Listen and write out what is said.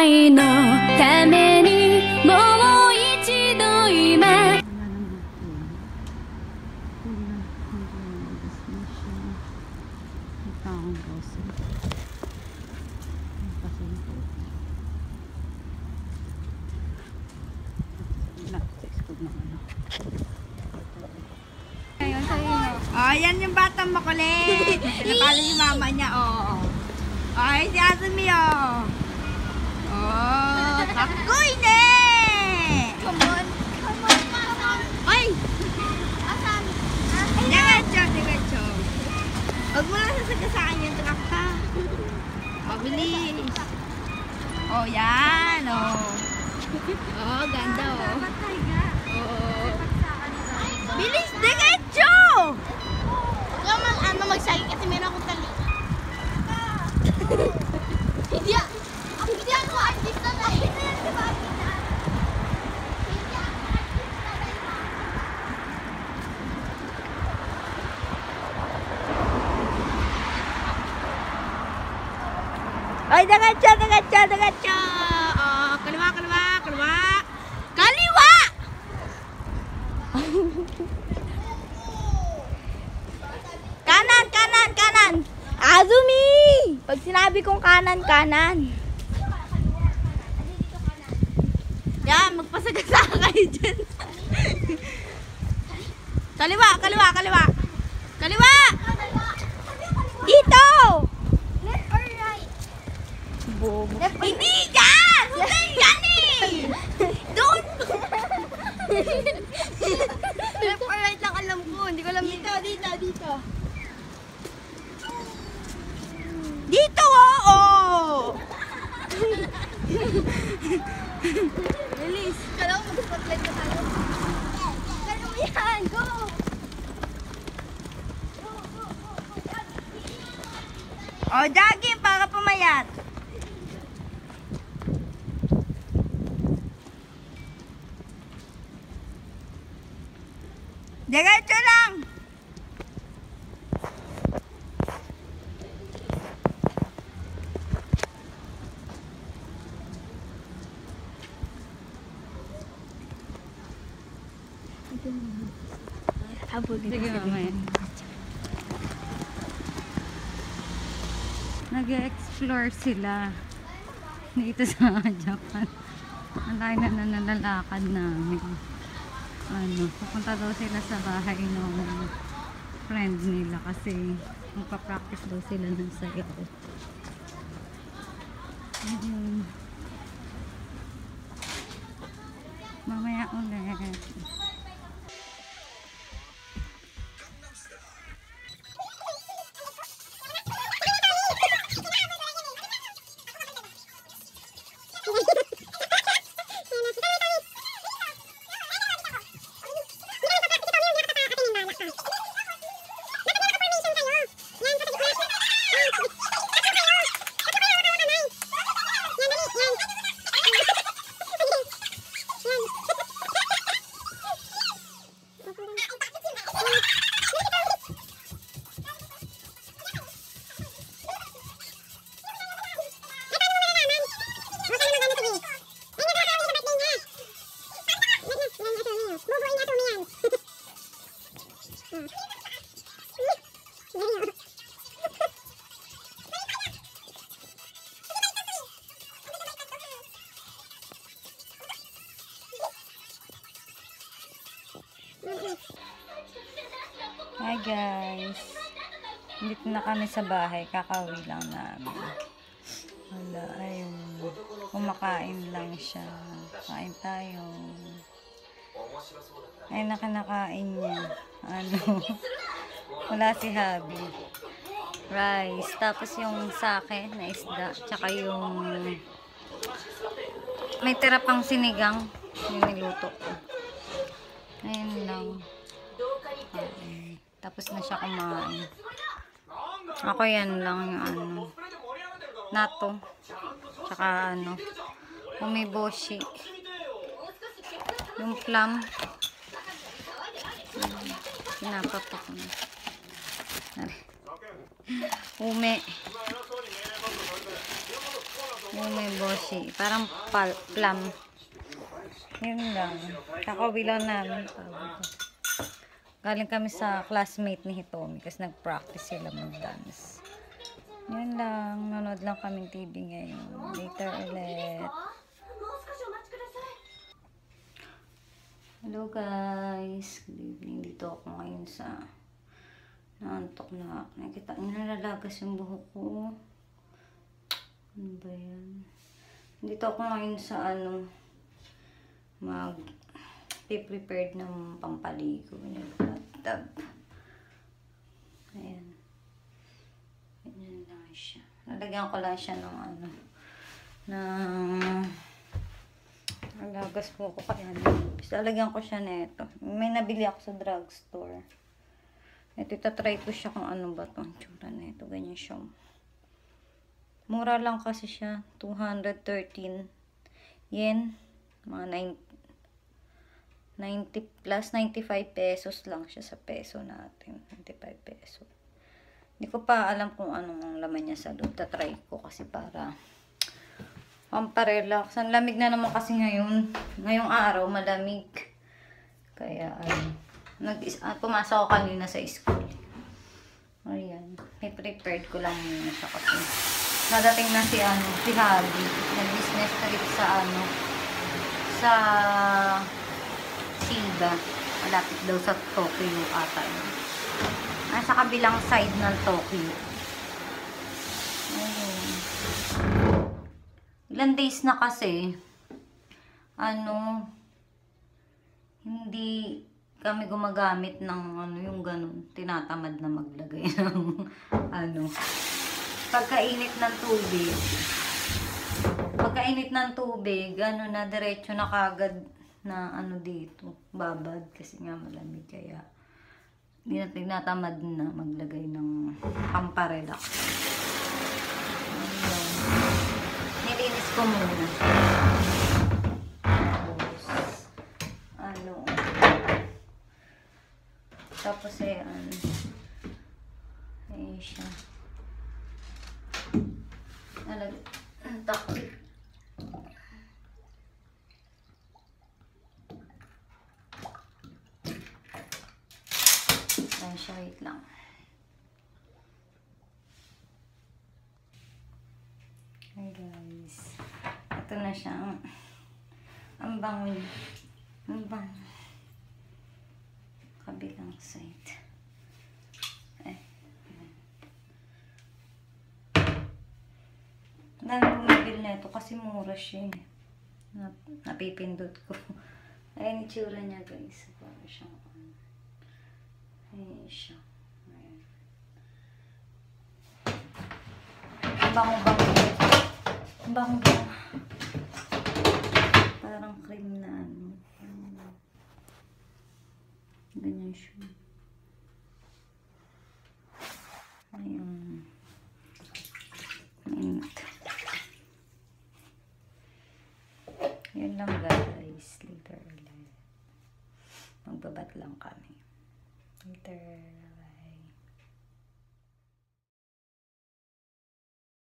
来のためにもう一度今 Oh, yan yung batang makulit. Pinapalo yung mama niya, oh. Ay, si Azumi, oh. Oh, kakoy ne! Come on, come on, mama. Ay! Asan? Diretso, diretso. Huwag mo lang sasagasaan yung truck, ha? Oh, bilis. Oh, yan, oh. Oh, ganda, oh. Oh. Bilis, diretso! Magsayang kasi meron akong tali. Hindi ako artista na eh. Ay, diretso, diretso, diretso! Oh, kaliwa, kaliwa, kaliwa! Kaliwa! Kanan, kanan, kanan! Azumi! Pag sinabi kong kanan, kanan. Yan, magpasagasa kayo dyan. Kaliwa, kaliwa, kaliwa! Kaliwa! Dito! Left or right? Bobo. Hindi dyan! Huwag kayo dyan eh! Doon! Left or right lang alam ko. Hindi ko alam Dito, dito, dito. Dito, oo! Bilis. Kala ko mag-spotlight na tayo. Kala mo yan. Go! O, jogging para pumayat. Diretso lang. Sige mamaya. Nag-explore sila dito sa Japan. Ang layo na nalalakad namin. Pupunta daw sila sa bahay ng friend nila kasi magpa-practice daw sila ng sayaw. Mamaya ulit. Hi guys, dito na kami sa bahay, kakauwi lang namin. Wala, ayun, kumakain lang siya. Kain tayo. Ay, nakanakain niya. Wala si Habi. Rice, tapos yung sake na isda, tsaka yung may tira pang sinigang, yung niluto ko. Ayun lang. Tapos na siya kumain. Ako yan lang yung nato. Tsaka umiboshi. Yung plum. Pinapapak na. Ume. Yung may bossy. Parang plum. Yun lang. Kakauwi lang namin. Galing kami sa classmate ni Hitomi kasi nag-practice sila mag-dance. Yun lang. Nanood lang kaming TV ngayon. Later ulit. Hello guys. Good evening. Dito ako ngayon sa naantok na. Nakikita nyo nalalagas yung buhok ko. Ano ba yan? Dito ako ngayon sa prepared ng pampaligo. Bathtub. Ayan. Ganyan lang siya. Nalagyan ko lang siya ng nalagas po ko kaya lalagyan ko siya nito. May nabili ako sa drugstore. Ito, itatry ko siya kung ano ba ito. Ang tsura na ito. Ganyan siya. Mura lang kasi siya. 213 yen. Mga 90 plus 95 pesos lang siya sa peso natin. 95 pesos. Hindi ko pa alam kung anong laman niya sa loob. Tatry ko kasi para pamparelax. Ang lamig na naman kasi ngayon. Ngayong araw, malamig. Kaya, pumasok ako kanina sa school. Ayan. May prepared ko lang muna siya kasi nadating na si Habi. Nag-business trip sa Shiba. Malapit daw sa Tokyo ata. Nasa kabilang side ng Tokyo. Ayun. Ilang days na kasi, hindi kami gumagamit ng yung ganun. Tinatamad na maglagay ng pagkainit ng tubig, na diretso na kagad na dito, babad kasi nga malamig kaya hindi na tinatamad na maglagay ng pamparelax. Nilinis ko muna. Tapos ayan siya. Ang takip. Ayan siya, wait lang. Hi guys. Ito na siya. Ang bango. Ang bango. Kabilang side. Dami bumibili na ito kasi mura siya. Napipindot ko. Ayan itsura niya guys. Parang siyang ayan siya. Ayan. Bango-bango. Bango-bango. Parang cream na ganyan siya. Ayan. Yun lang guys. Later ulit. Magbabat lang kami. Later.